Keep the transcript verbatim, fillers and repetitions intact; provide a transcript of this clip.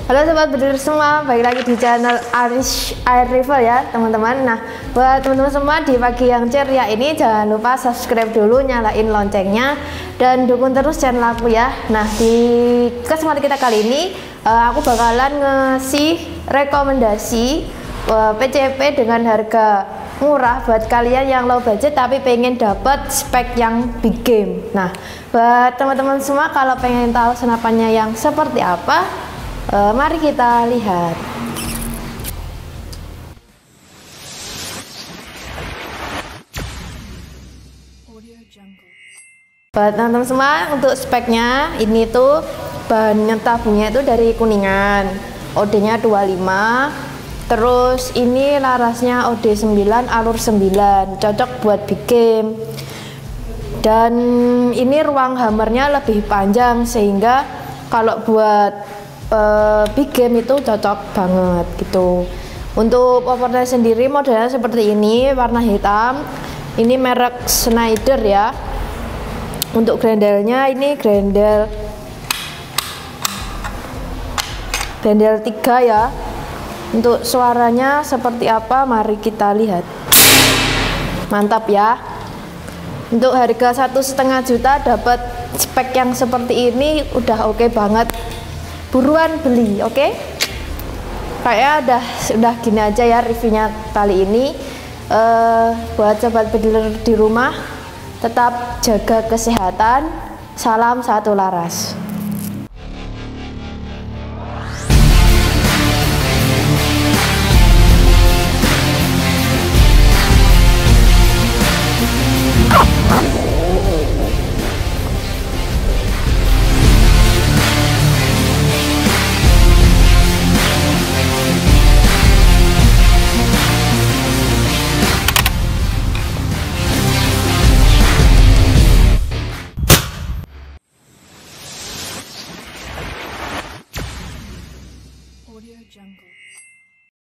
Halo sobat bediler semua, balik lagi di channel Arish Air River ya teman-teman. Nah, buat teman-teman semua di pagi yang ceria ini jangan lupa subscribe dulu, nyalain loncengnya, dan dukung terus channel aku ya. Nah, di kesempatan kita kali ini uh, aku bakalan ngasih rekomendasi uh, P C P dengan harga murah buat kalian yang low budget tapi pengen dapat spek yang big game. Nah, buat teman-teman semua kalau pengen tahu senapannya yang seperti apa, Uh, mari kita lihat. Buat teman-teman semua, untuk speknya ini tuh bahan tabungnya itu dari Kuningan, O D-nya dua puluh lima. Terus ini larasnya O D sembilan, alur sembilan, cocok buat big game. Dan ini ruang hammernya lebih panjang sehingga kalau buat Uh, big game itu cocok banget gitu. Untuk powernya sendiri modelnya seperti ini, warna hitam. Ini merek Schneider ya. Untuk grendelnya ini grendel grendel tiga ya. Untuk suaranya seperti apa, mari kita lihat. Mantap ya. Untuk harga satu setengah juta dapat spek yang seperti ini udah oke okay banget. Buruan beli, oke? Okay? Kayak udah udah gini aja ya reviewnya kali ini. Uh, buat sobat bediler di rumah, tetap jaga kesehatan. Salam satu laras.